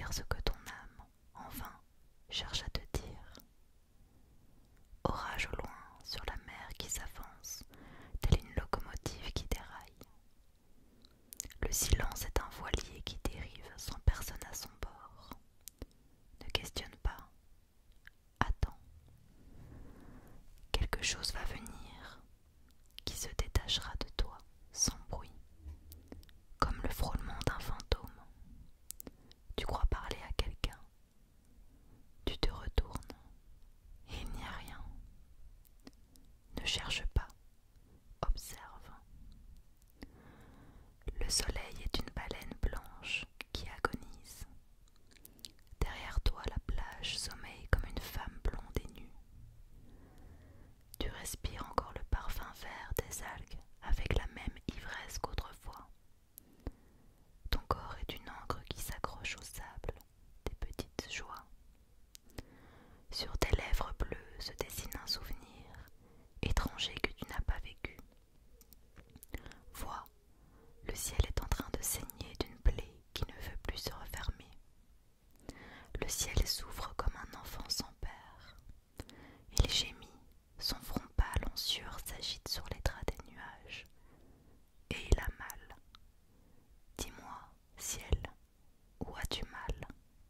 faire ce que ton âme, en vain, cherche à te dire. Orage au loin, sur la mer qui s'avance, telle une locomotive qui déraille. Le silence est un voilier qui dérive sans personne à son bord. Ne questionne pas, attends. Quelque chose va venir qui se détachera de toi sans bruit, comme le frôlement d'un fantôme. Tu crois parler à quelqu'un, tu te retournes et il n'y a rien. Ne cherche pas, observe. Le soleil est une baleine blanche qui agonise. Derrière toi, la plage sommeille comme une femme blonde et nue. Tu respires encore le parfum vert des algues avec la même ivresse qu'autrefois. Ton corps est une encre qui s'accroche au sable des petites joies. Sur tes lèvres bleues se dessine un souvenir étranger que tu n'as pas vécu. Vois, le ciel est en train de saigner d'une plaie qui ne veut plus se refermer. Le ciel s'ouvre comme un enfant sans père. Il gémit, son front pâle en sueur s'agite sur les draps des nuages. Et il a mal. Dis-moi, ciel, où as-tu mal?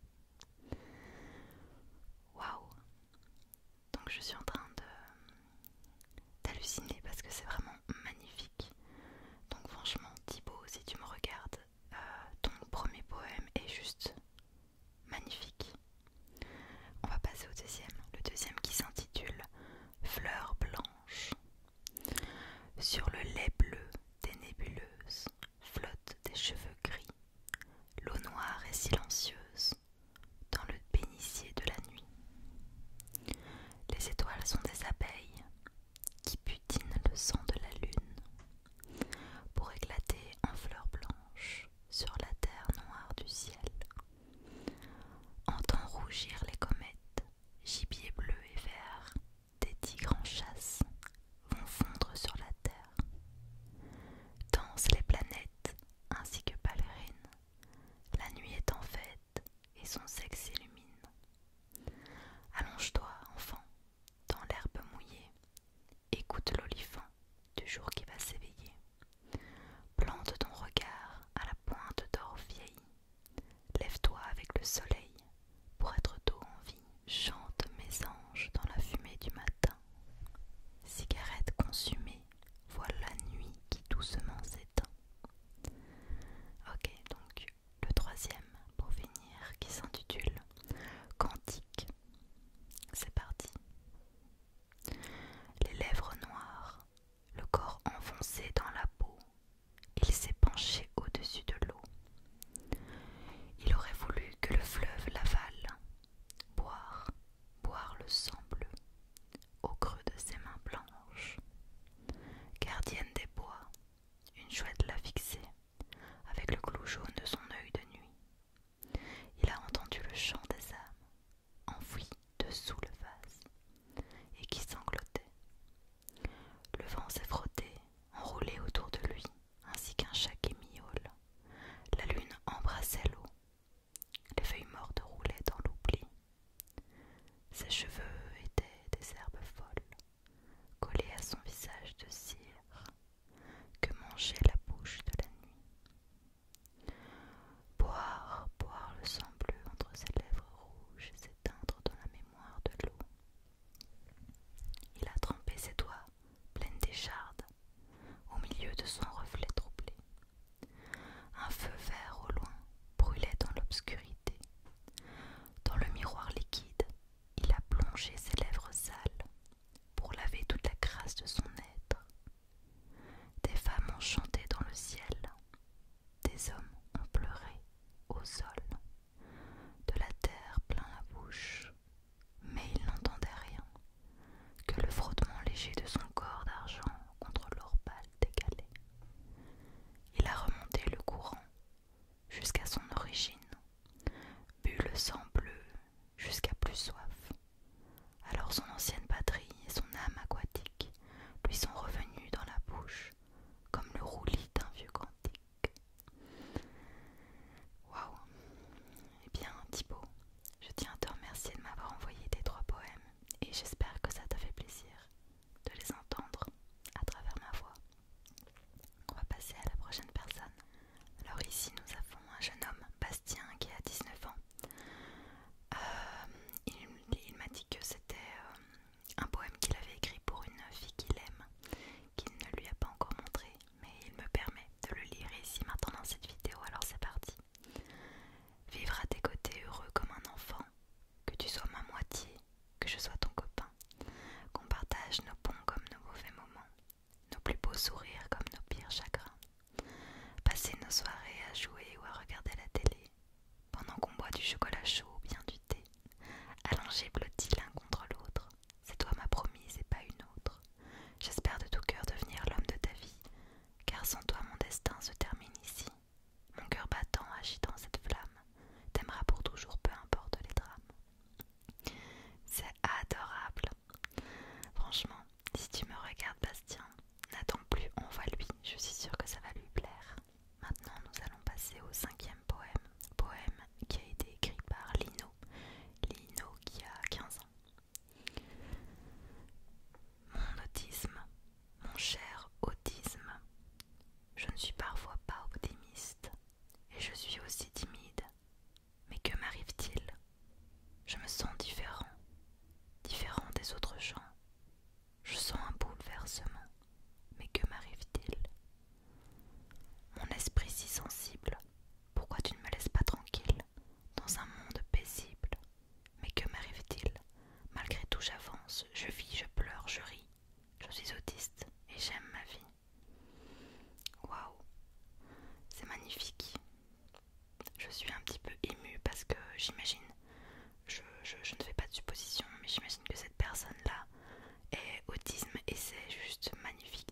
Waouh! Donc je suis en train d'halluciner parce que c'est vraiment magnifique. Donc franchement, Thibaut, si tu me regardes, ton premier poème est juste magnifique. On va passer au deuxième. Le deuxième qui s'intitule Fleurs blanches. Sur le lait bleu des nébuleuses flottent des cheveux gris. L'eau noire est silencieuse dans le bénitier de la nuit. Les étoiles sont des abeilles qui butinent le sang de la lune pour éclater en fleurs blanches sur la terre noire du ciel. Entends rougir les comètes, gibier bleu et vert, des tigres en chasse vont fondre sur la terre. Dansent les planètes ainsi que ballerines, la nuit est en fête et son sexe s'illumine. Allonge-toi, enfant, dans l'herbe mouillée, écoute l'olifant du jour qui va s'éveiller. Plante ton regard à la pointe d'or vieillie, lève-toi avec le soleil pour être tôt en vie. Chante mes anges dans la fumée du matin, cigarette consumée, voilà la nuit qui doucement s'éteint. Ok, donc le troisième pour finir qui s'intitule Cantique. C'est parti. Les lèvres noires, le corps enfoncé dans la peau, il s'est penché au-dessus de l'eau. Il aurait voulu que le fleuve suis aussi timide. Mais que m'arrive-t-il? Je me sens différent, différent des autres gens. Je sens un bouleversement. Mais que m'arrive-t-il? Mon esprit si sensible, pourquoi tu ne me laisses pas tranquille, dans un monde paisible? Mais que m'arrive-t-il? Malgré tout j'avance, je vis, je pleure, je ris. Je suis autiste et j'aime ma vie. Waouh, c'est magnifique. Je suis un petit peu émue parce que j'imagine, je ne fais pas de supposition, mais j'imagine que cette personne-là est autisme et c'est juste magnifique